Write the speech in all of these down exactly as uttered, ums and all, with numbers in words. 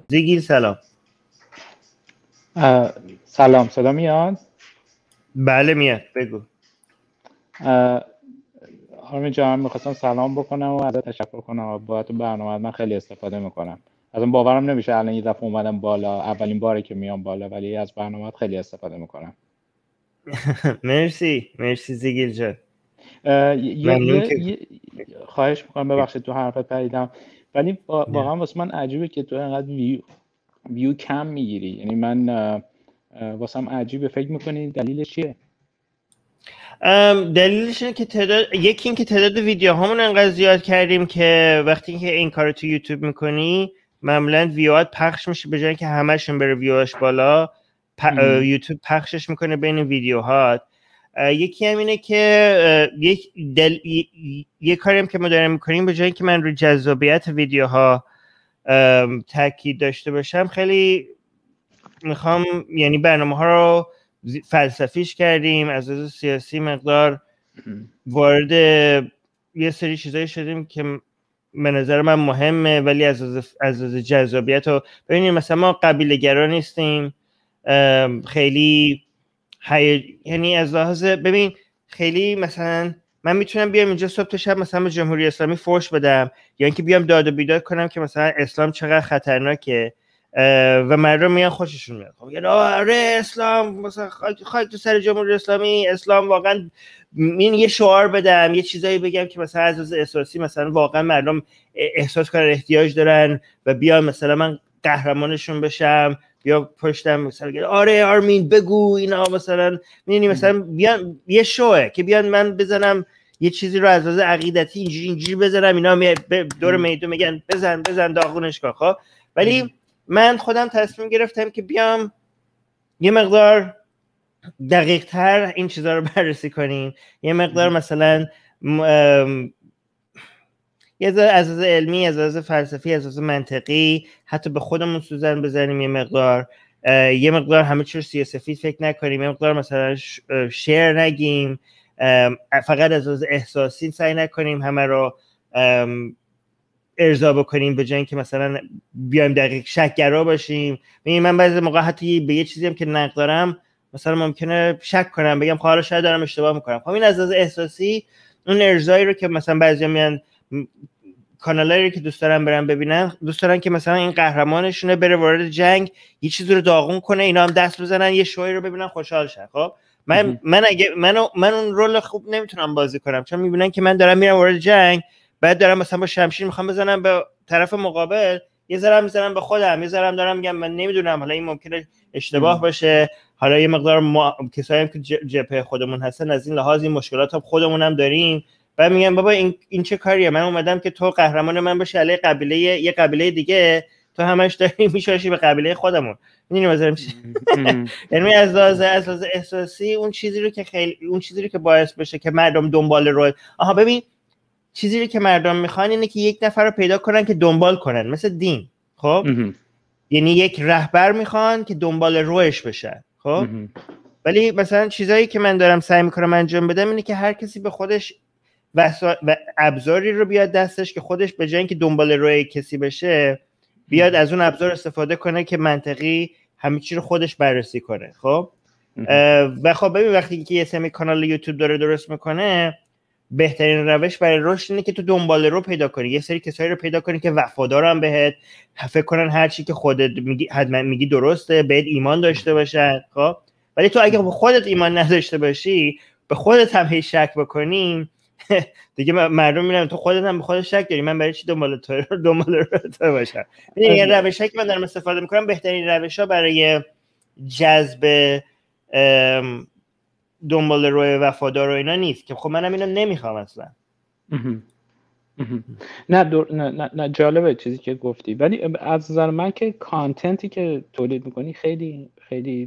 زیگیل سلام. سلام، صدا میاد؟ بله میاد، بگو. آرمین جان، میخواستم سلام بکنم و ازت تشکر کنم. با تو برنامه من خیلی استفاده میکنم. از اون باورم نمیشه الان یه دفعه اومدم بالا، اولین باره که میام بالا، ولی از برنامه‌ات خیلی استفاده میکنم. مرسی مرسی زیگیل جان. یه یه خواهش میکنم، ببخشید تو حرفت پریدم، ولی واقعا واسه من عجیبه که تو انقدر ویو ویو کم میگیری. یعنی من واسم عجیبه. فکر میکنی دلیلش چیه؟ دلیلش اینه که تعداد یکی این که تعداد ویدیوهامون انقدر زیاد کردیم که وقتی که این کارو تو یوتیوب میکنی معمولا ویوات پخش میشه، به جای که همشون بره ویوهاش بالا پ... یوتیوب پخشش میکنه بین ویدیوهات. یکی هم اینه که یک دل... یک کاری هم که ما داریم میکنیم، به جای که من روی جذابیت ویدیوها تاکید داشته باشم، خیلی میخوام یعنی برنامه ها رو فلسفیش کردیم، از لحاظ سیاسی مقدار وارد یه سری چیزایی شدیم که به نظر من مهمه، ولی از از لحاظ جذابیت رو ببینیم. مثلا ما قبیله گرا نیستیم، خیلی هی... یعنی از لحاظ ببین خیلی مثلا من میتونم بیام اینجا صبح تا شب مثلا به جمهوری اسلامی فحش بدم، یا اینکه بیام داد و بیداد کنم که مثلا اسلام چقدر خطرناکه و مردم میان خوششون میاد. خب یعنی آره اسلام مثلا خاک تو سر جمهوری اسلامی، اسلام واقعا این یه شعار بدم، یه چیزایی بگم که مثلا از لحاظ احساسی مثلا واقعا مردم احساس کنن احتیاج دارن و بیان مثلا من قهرمانشون بشم، یا پشتم مثلا آره آرمین بگو اینا، مثلا میدونی مثلا بیان یه شوه که بیان من بزنم یه چیزی رو از لحاظ عقیدتی اینجوری اینجوری بزنم، اینا می دور میدون میگن بزن بزن داغونش کن. خب ولی من خودم تصمیم گرفتم که بیام یه مقدار دقیق تر این چیزا رو بررسی کنیم، یه مقدار مثلا یه ذره از لحاظ علمی، از لحاظ فلسفی، از لحاظ منطقی حتی به خودمون سوزن بزنیم، یه مقدار یه مقدار همه چیز سیاسفید فکر نکنیم، یه مقدار مثلا شعر نگیم، فقط از لحاظ احساسی سعی نکنیم همه رو ارضا بکنیم، به جای اینکه مثلا بیایم دقیق شک‌گرا باشیم. ببین من بعضی موقع حتی به یه چیزی هم که نقد دارم مثلا ممکنه شک کنم، بگم خب شاید دارم اشتباه میکنم. خب این از لحاظ احساسی اون ارضایی رو که مثلا بعضیا میان کانالایی که دوست دارن برن ببینن، دوست دارن که مثلا این قهرمانشونه بره وارد جنگ یه چیزی رو داغون کنه، اینا هم دست بزنن یه شوی رو ببینن خوشحال شن. خب من من اگه من من اون رول خوب نمیتونم بازی کنم، چون میبینن که من دارم میرم وارد جنگ، بعد دارم مثلا با شمشیر میخوام بزنم به طرف مقابل، یه ذره میزنم به خودم، یه ذره دارم میگم من نمیدونم حالا این ممکنه اشتباه باشه، حالا یه مقدار ما... کسایی که جبهه خودمون هستن از این لحاظ این مشکلات هم خودمون هم داریم. بعد میگم بابا این این چه کاریه؟ من اومدم که تو قهرمان من باشی علی قبیله یه قبیله دیگه، تو همش داری میشاشی به قبیله خودمون. میدونی مثلا یعنی از لحاظ از لحاظ احساسی اون چیزی رو که خیلی اون چیزی رو که باعث بشه که مردم دنبال رو آها ببین چیزی رو که مردم میخوان اینه که یک نفر رو پیدا کنن که دنبال کنن، مثل دین. خب یعنی یک رهبر میخوان که دنبال روش بشن. خب ولی مثلا چیزایی که من دارم سعی میکنم انجام بدم اینه که هر کسی به خودش و ابزاری رو بیاد دستش که خودش به جای اینکه دنبال روی کسی بشه، بیاد از اون ابزار استفاده کنه که منطقی همه چی رو خودش بررسی کنه. خب و خب ببین وقتی که یه سمی کانال یوتیوب داره درست میکنه، بهترین روش برای رشد اینه که تو دنبال رو پیدا کنی، یه سری کسایی رو پیدا کنی که وفادارن بهت، فکر کنن هر چی که خودت میگی حتما میگی درسته، بهت ایمان داشته باشن. خب ولی تو اگه به خودت ایمان نداشته باشی، به خودت هم هی شک بکنی، دیگه مردم میرن تو خودت هم به خودت شک داری، من برای چی دنبال تو رو دنبال رو تو باشم؟ این یه روشی که من دارم استفاده میکنم، بهترین روشا برای جذب دنبال روی وفادار و اینا نیست که خب منم اینو نمیخوام اصلا. نه, دور... نه نه نه جالبه چیزی که گفتی، ولی از نظر من که کانتنتی که تولید میکنی خیلی خیلی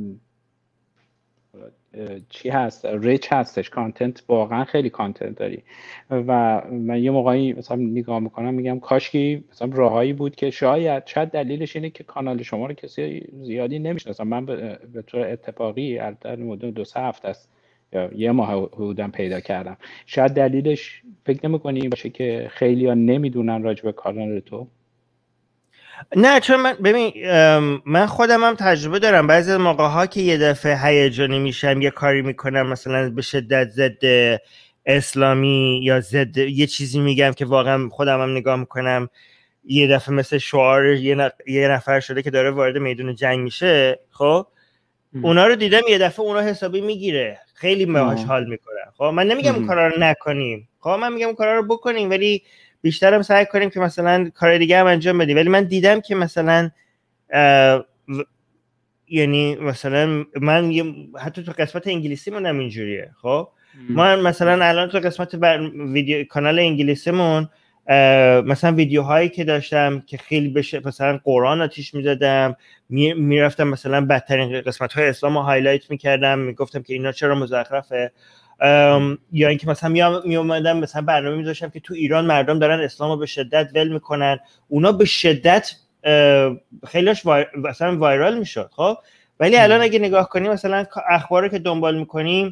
چی هست، ریچ هستش، کانتنت واقعا خیلی کانتنت داری و من یه موقعی مثلا نگاه میکنم میگم کاشکی مثلا راهایی بود که شاید شاید دلیلش اینه که کانال شما رو کسی زیادی نمیشناسه. من به, به طور اتفاقی در مدت دو سه هفته است یا یه ماه حدوداً پیدا کردم. شاید دلیلش فکر نمی‌کنی باشه که خیلی‌ها نمیدونن راجع به کانال تو؟ نه چون من ببین من خودم هم تجربه دارم بعضی موقع ها که یه دفعه هیجانی میشم یه کاری میکنم مثلا به شدت ضد اسلامی یا ضد یه چیزی میگم که واقعا خودم هم نگاه میکنم یه دفعه مثل شعار یه, ن... یه نفر شده که داره وارد میدون جنگ میشه. خب اونا رو دیدم یه دفعه اونا حسابی میگیره خیلی باهاش حال میکنم. خب من نمیگم اون کارا رو نکنیم، خب من میگم اون کارا رو بکنیم ولی بیشترم سعی کنیم که مثلا کار دیگه هم انجام بدیم. ولی من دیدم که مثلا و... یعنی مثلا من یه... حتی تو قسمت انگلیسیمون هم اینجوریه. خب ما مثلا الان تو قسمت بر... ویدیو کانال انگلیسیمون مثلا ویدیوهایی که داشتم که خیلی بشه مثلا قرآن آتیش می‌زدم، میرفتم مثلا بدترین قسمت‌های اسلام رو هایلایت می‌کردم، میگفتم که اینا چرا مزخرفه، یا اینکه مثلا می اومدم مثلا برنامه می‌ذاشتم که تو ایران مردم دارن اسلام رو به شدت ول میکنن، اونا به شدت خیلیش وای... مثلا وایرال میشد. خب ولی الان اگه نگاه کنیم مثلا اخباری که دنبال میکنیم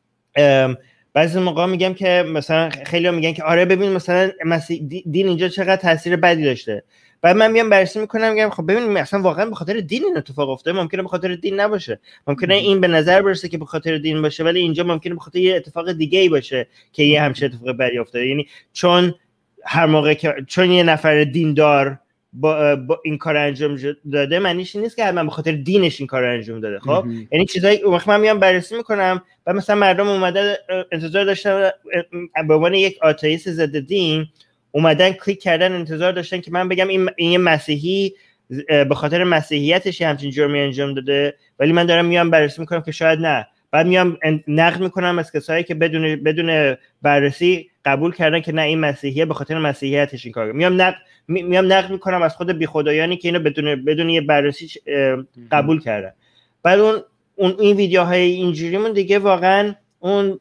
بعضی موقع میگم که مثلا خیلی‌ها میگن که آره ببین مثلا دین اینجا چقدر تاثیر بدی داشته، بعد من میام بررسی میکنم میگم خب ببین مثلا واقعا به خاطر دین این اتفاق افتاده، ممکنه به خاطر دین نباشه، ممکنه این به نظر برسه که به خاطر دین باشه ولی اینجا ممکنه به خاطر یه اتفاق دیگه ای باشه که یه همچین اتفاق بدی افتاده. یعنی چون هر موقع که چون یه نفر دیندار با, با این کار انجام داده معنیش نیست که حتما به خاطر دینش این کار انجام داده. خب یعنی چیزایی وقتی من میام بررسی میکنم و مثلا مردم اومدن انتظار داشتن به عنوان یک آتئیست ضد دین اومدن کلیک کردن انتظار داشتن که من بگم این این مسیحی به خاطر مسیحیتش همچین جرمی انجام داده، ولی من دارم میام بررسی میکنم که شاید نه. بعد میام نقد میکنم از کسایی که بدون بدون بررسی قبول کردن که نه این مسیحیه به خاطر مسیحیتش این کارو. میام نقد میام نقد میکنم از خود بیخدایانی که اینو بدون بدون یه بررسی قبول کردن. بعد اون اون این ویدیوهای اینجوریمون دیگه واقعا اون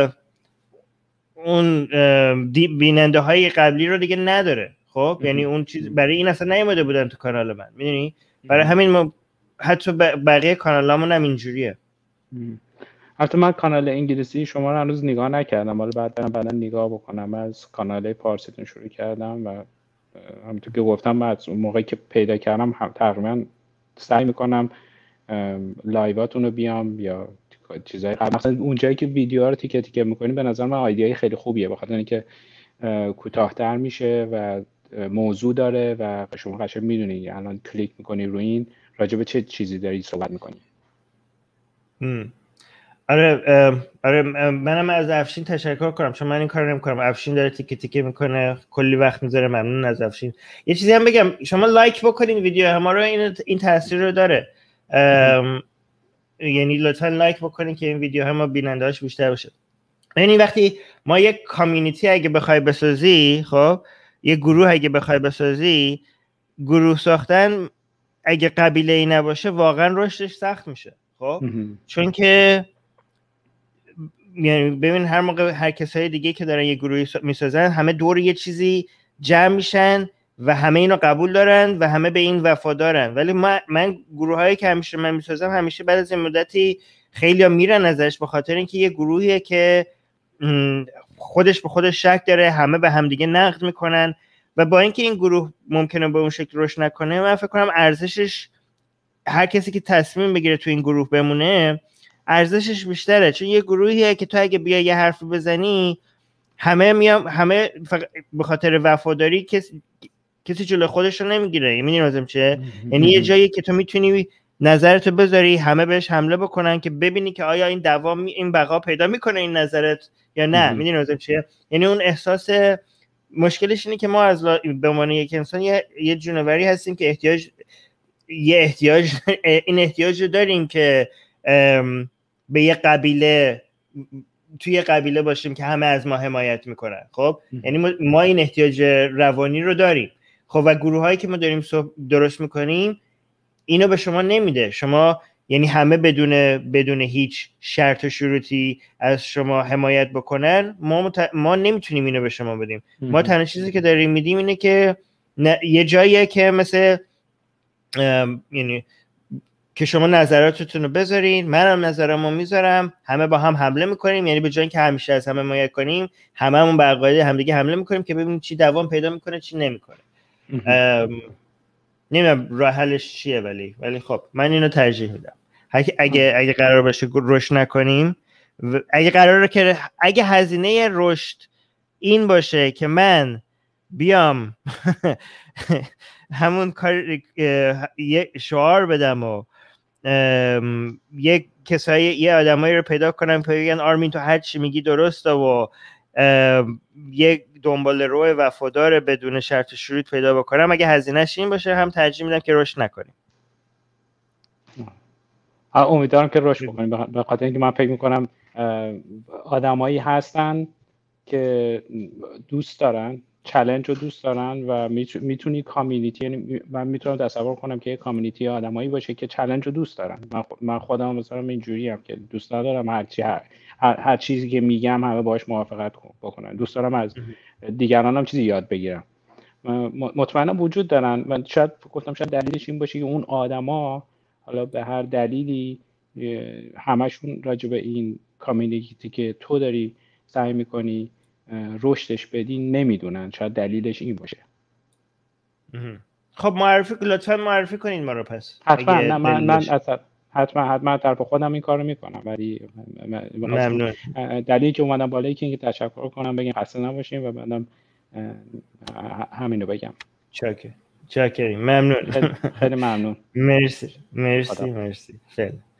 اون بیننده های قبلی رو دیگه نداره. خب یعنی اون چیز برای این اصلا نیومده بودن تو کانال من، میدونی؟ برای همین ما حتی بقیه کانالامون هم اینجوریه. البته من کانال انگلیسی شما رو هنوز نگاه نکردم، ولی بعد برم بعدا نگاه بکنم. از کانال فارسیتون شروع کردم و همونطور که گفتم بعد اون موقعی که پیدا کردم هم تقریبا سعی میکنم لایواتون رو بیام یا چیزای قبل مثلا اونجایی که ویدیوها رو تیکه تیکه میکنیم به نظر من ایده خیلی خوبیه، بخاطر اینکه کوتاه‌تر میشه و موضوع داره و شما قشنگ میدونی الان کلیک میکنی روی این راجع به چه چیزی داری صحبت میکنی. آره آره منم از افشین تشکر کنم چون من این کارو نمی‌کنم. افشین داره تیکه تیکه میکنه، کلی وقت میذاره. ممنون از افشین. یه چیزی هم بگم، شما لایک بکنین ویدیو ما رو، این این تاثیر رو داره. یعنی لطفا لایک بکنین که این ویدیو ما بیننده‌اش بیشتر بشه. یعنی وقتی ما یک کامیونیتی اگه بخوای بسازی، خب یه گروه اگه بخوای بسازی، گروه ساختن اگه قبیله‌ای نباشه واقعا رشدش سخت میشه. خب چون که یعنی ببین هر موقع هر کسای دیگه که دارن یه گروهی میسازن همه دور یه چیزی جمع میشن و همه اینو قبول دارن و همه به این وفادارن. ولی من من گروهایی که همیشه من میسازم همیشه بعد از این مدتی خیلی‌ها میرن ازش، به خاطر اینکه یه گروهیه که خودش به خودش شک داره، همه به همدیگه نقد میکنن و با اینکه این گروه ممکنه به اون شکل رشد نکنه، من فکر کنم ارزشش هر کسی که تصمیم بگیره تو این گروه بمونه ارزشش بیشتره. چون یه گروهیه که تو اگه بیای یه حرف بزنی همه میام همه به خاطر وفاداری کسی کسی جلوی خودش رو نمیگیره. میدونی لازم چه؟ یعنی یه جایی که تو میتونی نظرتو بذاری همه بهش حمله بکنن که ببینی که آیا این دوام این بقا پیدا میکنه این نظرت یا نه. میدونی لازم چه؟ یعنی اون احساس مشکلش اینه که ما از لا... به عنوان یک انسان یه, یه جونوری هستیم که احتیاج یه احتیاج این احتیاج رو داریم که به یه قبیله توی یه قبیله باشیم که همه از ما حمایت میکنن. خب یعنی ما این احتیاج روانی رو داریم. خب و گروه هایی که ما داریم درست میکنیم اینو به شما نمیده. شما یعنی همه بدون بدون هیچ شرط و شروطی از شما حمایت بکنن، ما مت... ما نمیتونیم اینو به شما بدیم. ما تنها چیزی که داریم میدیم اینه که نه... یه جاییه که مثل ام... یعنی که شما نظراتتون رو بذارین، منم نظرمو میذارم، همه با هم حمله میکنیم. یعنی به جای اینکه همیشه از همه حمایت کنیم هممون بر عقاید همدیگه حمله میکنیم که ببینیم چی دوام پیدا میکنه چی نمیکنه. نمیدونم راه حلش چیه، ولی ولی خب من اینو ترجیح میدم. اگه اگه اگه قرار باشه رشد نکنیم، اگه قراره که اگه هزینه رشد این باشه که من بیام همون کار یه شعار بدم و یک کسایی یه آدمایی رو پیدا کنم که بگن آرمین تو هر چی میگی درسته و یک دنبال رو وفادار بدون شرط و شروط پیدا بکنم، اگه هزینه‌اش این باشه هم ترجیح میدم که رشد نکنیم. امیدوارم که رشد بکنیم، به خاطر اینکه من فکر میکنم آدمایی هستن که دوست دارن چالش رو دوست دارن و میتونی کامیونیتی، یعنی من میتونم تصور کنم که یه کامیونیتی آدمایی باشه که چالش رو دوست دارن. من خودم مثلا اینجوری ام که دوست ندارم هر چی هر, هر چیزی که میگم همه باهاش موافقت بکنن، دوست دارم از دیگران هم چیزی یاد بگیرم. مطمئنم وجود دارن. من شاید گفتم شاید دلیلش این باشه که اون آدما حالا به هر دلیلی همشون راجع به این کامیونیتی که تو داری سعی میکنی رشدش بدی نمیدونن. شاید دلیلش این باشه. خب معرفی لطفا معرفی کنین ما رو پس. حتما. نه من من اصلا حتما حتما طرف خودم این کارو میکنم، ولی ممنون. دلیلی که اومدم بالایی که اینکه تشکر کنم، بگم خسته نباشین و بعدم همینو بگم. چاکر چاکریم. ممنون. خیلی, خیلی ممنون. مرسی مرسی مرسی. خیلی